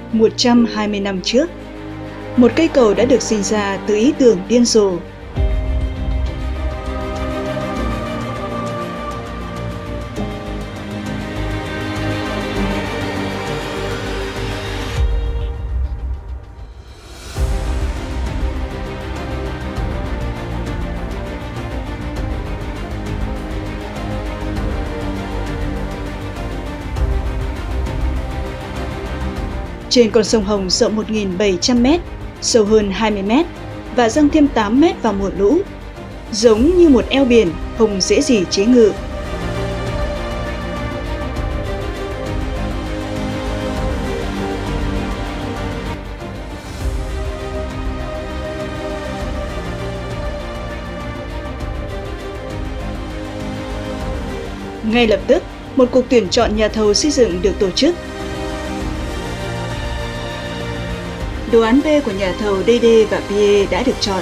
120 năm trước, một cây cầu đã được sinh ra từ ý tưởng điên rồ. Trên con sông Hồng rộng 1.700 m, sâu hơn 20 m và dâng thêm 8 m vào mùa lũ, giống như một eo biển không dễ gì chế ngự. Ngay lập tức, một cuộc tuyển chọn nhà thầu xây dựng được tổ chức. Đồ án B của nhà thầu DD và PE đã được chọn.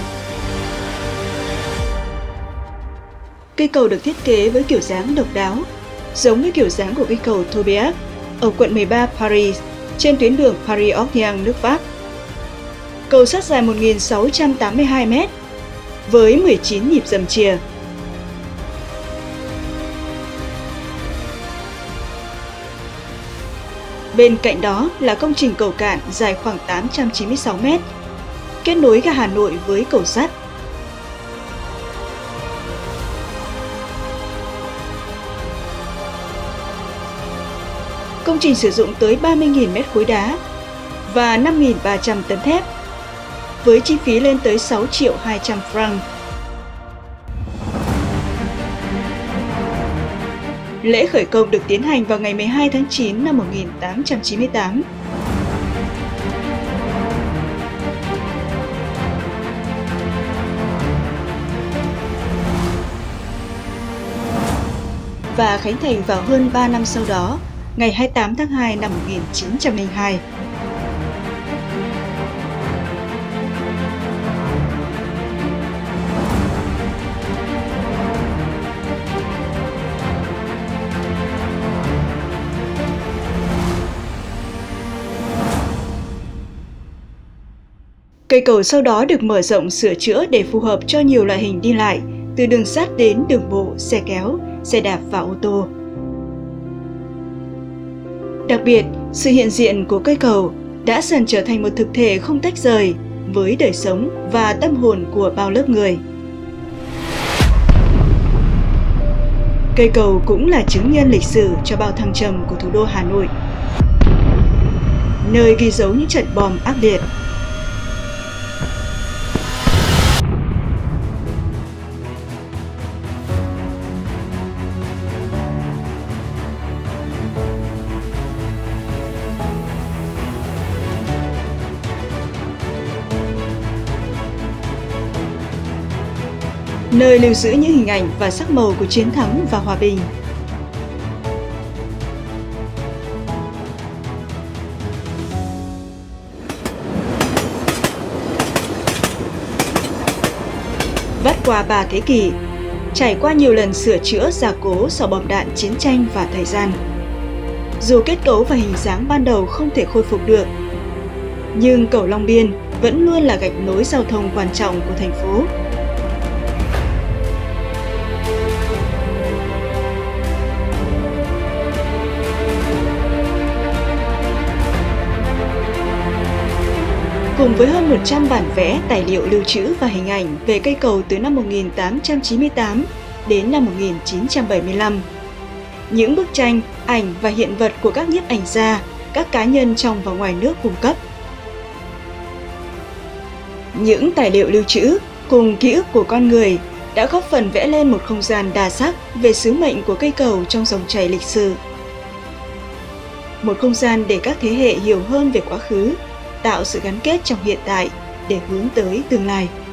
Cây cầu được thiết kế với kiểu dáng độc đáo, giống với kiểu dáng của cây cầu Tobiac ở quận 13 Paris, trên tuyến đường Paris-Orléans, nước Pháp. Cầu sắt dài 1.682 m, với 19 nhịp dầm chìa. Bên cạnh đó là công trình cầu cạn dài khoảng 896 m, kết nối ga Hà Nội với cầu sắt. Công trình sử dụng tới 30.000 mét khối đá và 5.300 tấn thép, với chi phí lên tới 6.200.000 franc. Lễ khởi công được tiến hành vào ngày 12 tháng 9 năm 1898. Và khánh thành vào hơn 3 năm sau đó, ngày 28 tháng 2 năm 1902. Cây cầu sau đó được mở rộng sửa chữa để phù hợp cho nhiều loại hình đi lại, từ đường sắt đến đường bộ, xe kéo, xe đạp và ô tô. Đặc biệt, sự hiện diện của cây cầu đã dần trở thành một thực thể không tách rời với đời sống và tâm hồn của bao lớp người. Cây cầu cũng là chứng nhân lịch sử cho bao thăng trầm của thủ đô Hà Nội, nơi ghi dấu những trận bom ác liệt. Nơi lưu giữ những hình ảnh và sắc màu của chiến thắng và hòa bình. Vắt qua 3 thế kỷ, trải qua nhiều lần sửa chữa gia cố sau bom đạn chiến tranh và thời gian. Dù kết cấu và hình dáng ban đầu không thể khôi phục được, nhưng cầu Long Biên vẫn luôn là gạch nối giao thông quan trọng của thành phố. Cùng với hơn 100 bản vẽ, tài liệu lưu trữ và hình ảnh về cây cầu từ năm 1898 đến năm 1975. Những bức tranh, ảnh và hiện vật của các nhiếp ảnh gia, các cá nhân trong và ngoài nước cung cấp. Những tài liệu lưu trữ cùng ký ức của con người đã góp phần vẽ lên một không gian đa sắc về sứ mệnh của cây cầu trong dòng chảy lịch sử. Một không gian để các thế hệ hiểu hơn về quá khứ, tạo sự gắn kết trong hiện tại để hướng tới tương lai.